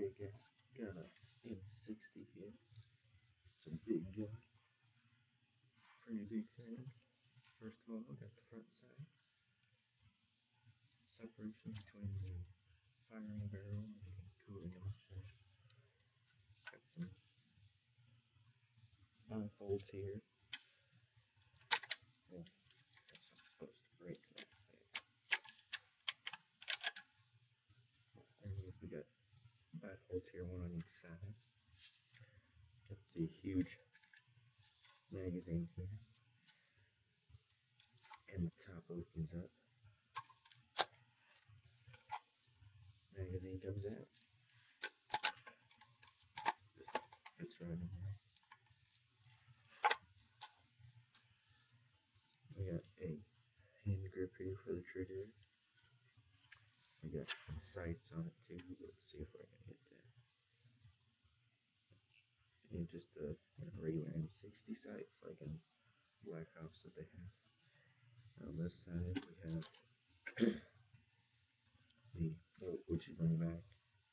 Okay, got a M60 here. It's a big gun, pretty big thing. First of all, got the front side, separation between the firing barrel and the cooling option. Got some bifolds here. Yeah, that's not supposed to break that thing. Anyways, we got bifolds here, one on each side. Got the huge magazine here, and the top opens up. Magazine comes out. Just fits right in there. We got a hand grip here for the trigger. We got some sights on it too. Let's see if I can get that. And just a regular M60 sights, like in Black Ops that they have. On this side we have the bolt, which is on the back.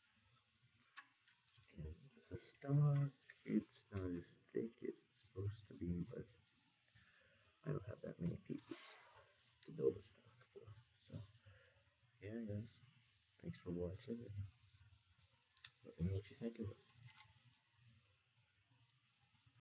And the stock, it's not as thick as it's supposed to be, but I don't have that many pieces to build a stock for. So, yeah guys, thanks for watching, and let me know what you think of it.